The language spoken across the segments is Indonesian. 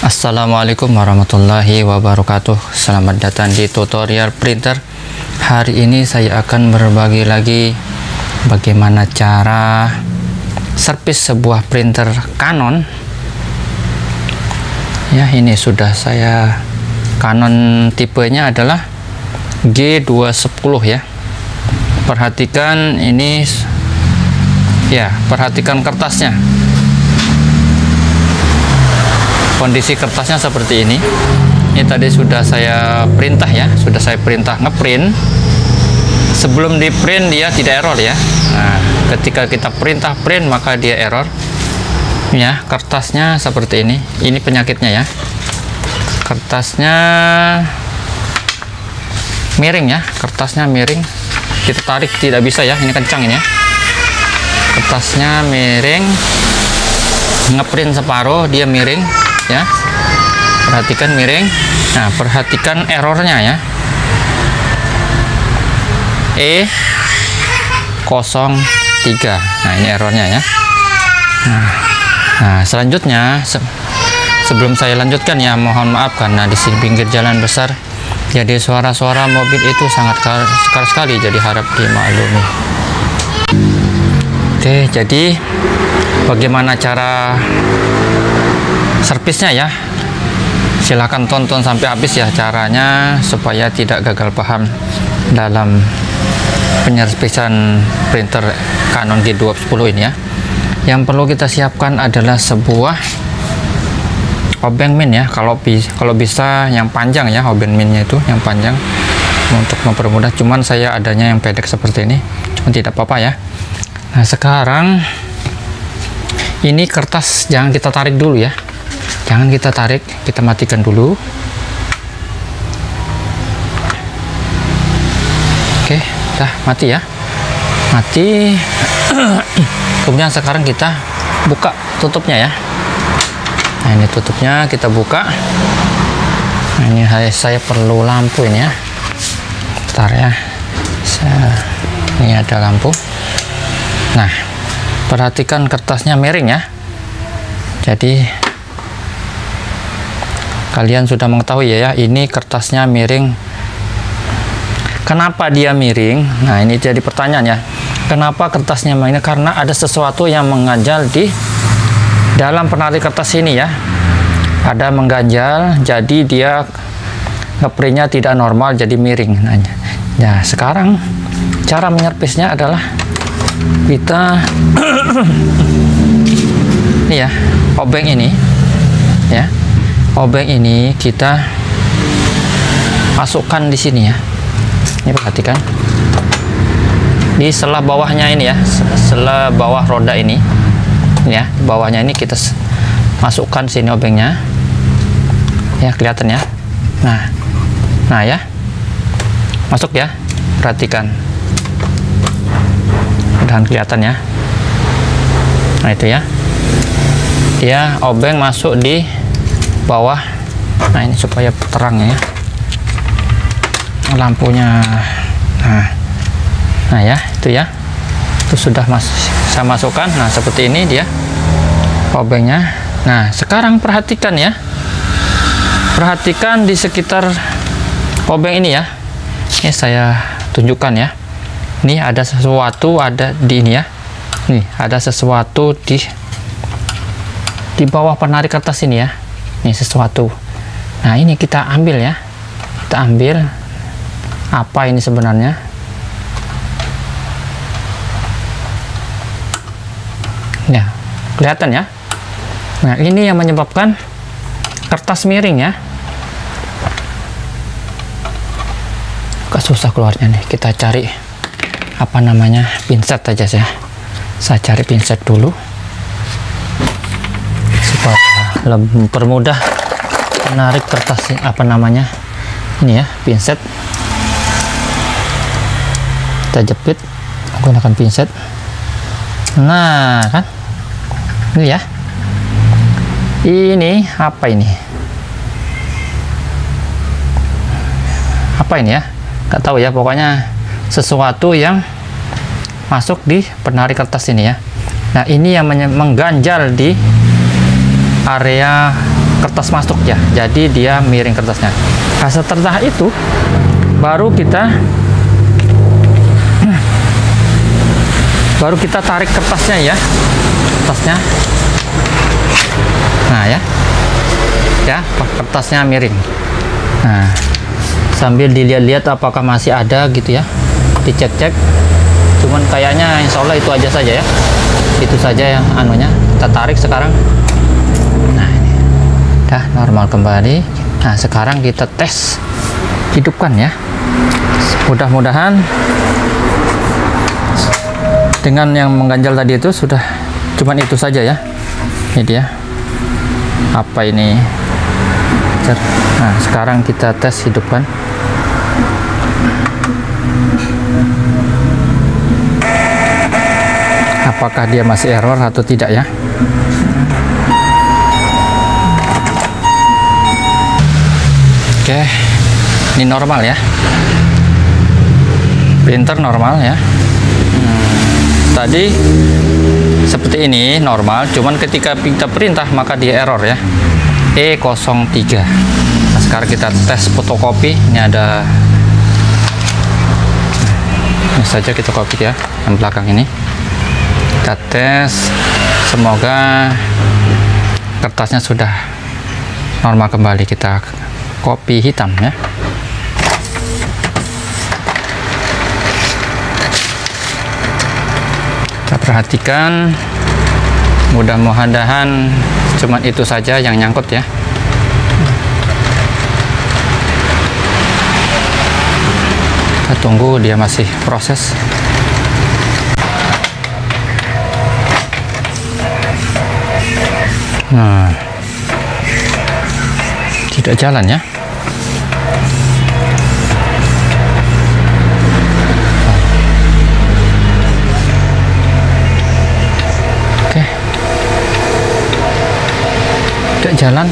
Assalamualaikum warahmatullahi wabarakatuh. Selamat datang di tutorial printer. Hari ini saya akan berbagi lagi bagaimana cara servis sebuah printer Canon. Ya, ini sudah saya Canon, tipenya adalah G210 ya. Perhatikan ini ya, perhatikan kertasnya. Kondisi kertasnya seperti ini. Ini tadi sudah saya perintah ya, sudah saya perintah ngeprint. Sebelum di print dia tidak error ya. Nah, ketika kita perintah print maka dia error. Ya, kertasnya seperti ini. Ini penyakitnya ya. Kertasnya miring ya, kertasnya miring. Kita tarik tidak bisa ya, ini kencang ini ya. Kertasnya miring. Ngeprint separuh dia miring ya, perhatikan miring. Nah, perhatikan errornya ya, E03. Nah, ini errornya ya. Nah, selanjutnya sebelum saya lanjutkan ya, mohon maaf karena di sini pinggir jalan besar, jadi suara-suara mobil itu sangat sekali sekali, jadi harap dimaklumi. Oke, jadi bagaimana cara servisnya ya, silahkan tonton sampai habis ya caranya, supaya tidak gagal paham dalam penyervisan printer Canon G210 ini ya. Yang perlu kita siapkan adalah sebuah obeng min ya, kalau bisa yang panjang ya, obeng minnya itu yang panjang untuk mempermudah. Cuman saya adanya yang pendek seperti ini, cuman tidak apa-apa ya. Nah, sekarang ini kertas jangan kita tarik dulu ya, jangan kita tarik, kita matikan dulu. Oke, udah mati ya, mati. Kemudian sekarang kita buka tutupnya ya. Nah, ini tutupnya kita buka. Nah, ini saya perlu lampu ini ya, bentar ya, ini ada lampu. Nah, perhatikan kertasnya miring ya. Jadi kalian sudah mengetahui ya, ini kertasnya miring. Kenapa dia miring? Nah, ini jadi pertanyaan ya. Kenapa kertasnya miring? Karena ada sesuatu yang mengganjal di dalam penarik kertas ini ya. Ada mengganjal, jadi dia ngeprintnya tidak normal, jadi miring. Nah, sekarang cara menyervisnya adalah kita ini ya, obeng ini ya, obeng ini kita masukkan di sini ya. Ini perhatikan di sela bawahnya ini ya, sela bawah roda ini ya, bawahnya ini kita masukkan sini obengnya ya, kelihatan ya. Nah ya, masuk ya, perhatikan, dan kelihatan ya. Nah, itu ya, dia obeng masuk di bawah. Nah, ini supaya terang ya lampunya. Nah ya, itu ya, itu sudah saya masukkan. Nah, seperti ini dia obengnya. Nah, sekarang perhatikan ya, perhatikan di sekitar obeng ini ya. Ini saya tunjukkan ya. Ini ada sesuatu, ada di ini ya. Nih, ada sesuatu di bawah penarik kertas ini ya. Ini sesuatu. Nah, ini kita ambil ya. Kita ambil. Apa ini sebenarnya? Ya, kelihatan ya. Nah, ini yang menyebabkan kertas miring ya. Agak susah keluarnya nih. Kita cari apa namanya, pinset aja saya cari pinset dulu supaya lebih mempermudah menarik kertas. Apa namanya ini ya, pinset. Kita jepit menggunakan pinset. Nah kan, ini ya, ini apa ini, apa ini ya, nggak tahu ya, pokoknya sesuatu yang masuk di penarik kertas ini ya. Nah, ini yang mengganjal di area kertas masuk ya, jadi dia miring kertasnya. Nah, setelah itu baru kita tarik kertasnya ya, nah ya kertasnya miring. Nah, sambil dilihat-lihat apakah masih ada gitu ya, dicek-cek. Cuman kayaknya insya Allah itu aja saja ya, itu saja yang anunya. Kita tarik sekarang. Nah, ini udah normal kembali. Nah, sekarang kita tes hidupkan ya. Mudah-mudahan dengan yang mengganjal tadi itu sudah cuman itu saja ya. Ini dia. Apa ini? Nah, sekarang kita tes hidupkan. Apakah dia masih error atau tidak ya? Oke, ini normal ya. Printer normal ya. Tadi seperti ini normal, cuman ketika kita perintah maka dia error ya. E03. Nah, sekarang kita tes fotokopi. Ini ada, ini saja kita copy ya, yang belakang ini. Kita tes, semoga kertasnya sudah normal kembali. Kita copy hitam ya. Kita perhatikan, mudah-mudahan cuman itu saja yang nyangkut ya. Kita tunggu, dia masih proses. Nah, tidak jalan ya. Oke, tidak jalan.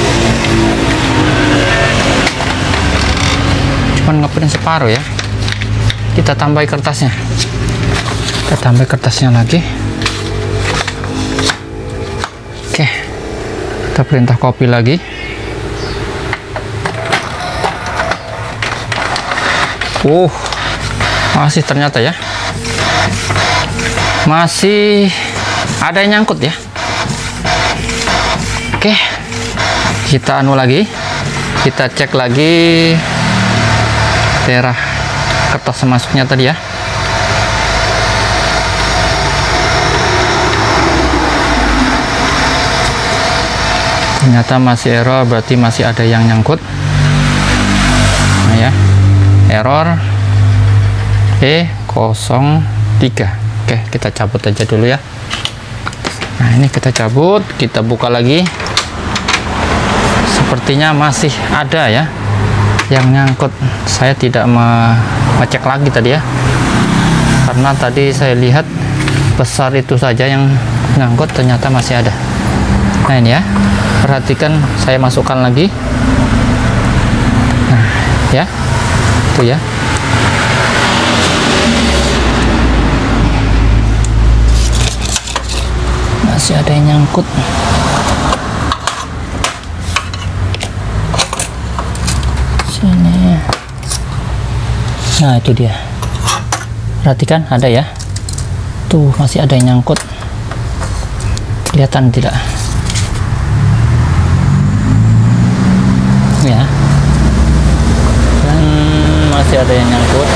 Cuman ngeprint separuh ya. Kita tambah kertasnya. Kita tambah kertasnya lagi. Oke, kita perintah copy lagi. Masih ternyata ya, masih ada yang nyangkut ya. Oke, kita anu lagi, kita cek lagi daerah kertas masuknya tadi ya. Ternyata masih error, berarti masih ada yang nyangkut. Nah ya, error E03. Oke, kita cabut aja dulu ya. Nah, ini kita cabut, kita buka lagi. Sepertinya masih ada ya yang nyangkut. Saya tidak ngecek lagi tadi ya, karena tadi saya lihat besar itu saja yang nyangkut, ternyata masih ada. Nah, ini ya, perhatikan, saya masukkan lagi. Nah ya, itu ya. Masih ada yang nyangkut. Sini. Nah, itu dia. Perhatikan, ada ya. Tuh, masih ada yang nyangkut. Kelihatan tidak? Ya. Dan masih ada yang nyangkut.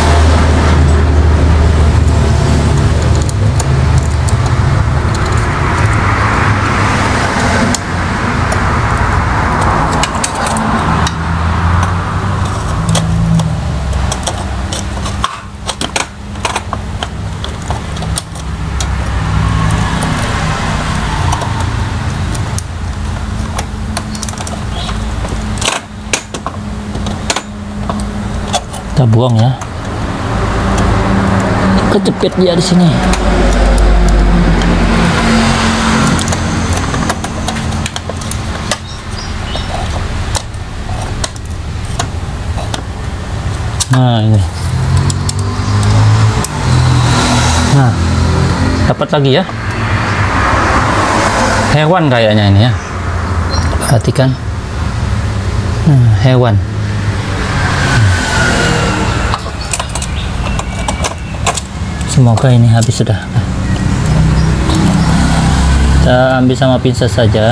Kita buang ya, kejepit dia di sini. Nah, ini. Nah, dapat lagi ya. Hewan kayaknya ini ya. Perhatikan hewan. Semoga ini habis sudah. Kita ambil sama pinset saja.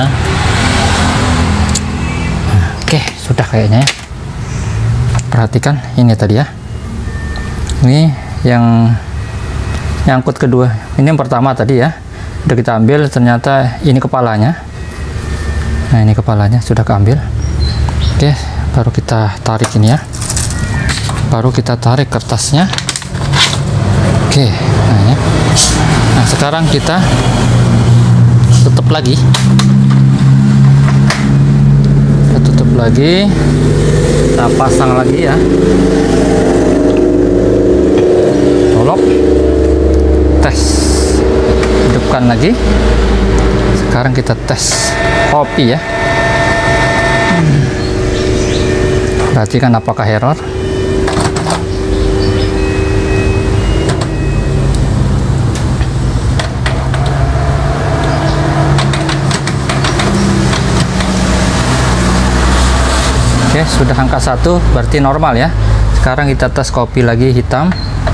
Oke, sudah kayaknya ya. Perhatikan ini tadi ya. Ini yang nyangkut kedua. Ini yang pertama tadi ya. Udah kita ambil, ternyata ini kepalanya. Nah, ini kepalanya sudah keambil. Oke, baru kita tarik ini ya. Baru kita tarik kertasnya. Oke, nah ya. Nah, sekarang kita tutup lagi. Kita tutup lagi. Kita pasang lagi ya. Colok. Tes. Hidupkan lagi. Sekarang kita tes kopi ya. Perhatikan apakah error. Oke, sudah angka 1 berarti normal ya. Sekarang kita tes kopi lagi hitam.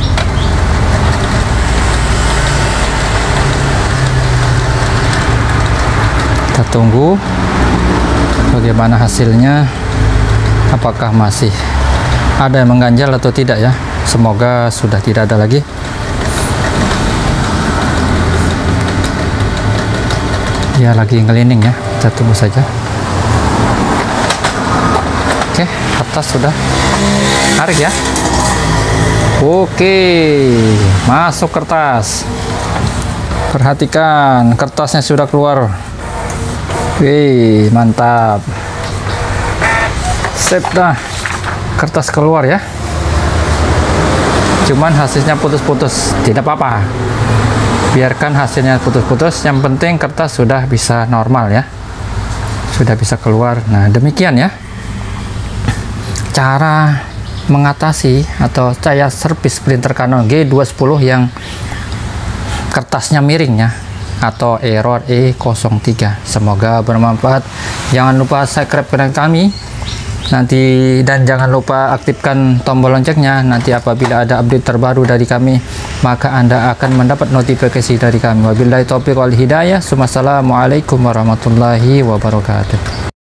Kita tunggu bagaimana hasilnya, apakah masih ada yang mengganjal atau tidak ya. Semoga sudah tidak ada lagi. Ya, lagi ngelining ya, kita tunggu saja. Oke, kertas sudah tarik ya. Oke, masuk kertas. Perhatikan kertasnya sudah keluar. Wih, mantap. Sip dah, kertas keluar ya. Cuman hasilnya putus-putus, tidak apa-apa. Biarkan hasilnya putus-putus, yang penting kertas sudah bisa normal ya. Sudah bisa keluar. Nah, demikian ya cara mengatasi atau saya servis printer Canon G210 yang kertasnya miring ya, atau error E03. Semoga bermanfaat. Jangan lupa subscribe channel kami nanti, dan jangan lupa aktifkan tombol loncengnya. Nanti apabila ada update terbaru dari kami, maka Anda akan mendapat notifikasi dari kami. Wabillahi taufiq wal hidayah. Wassalamualaikum warahmatullahi wabarakatuh.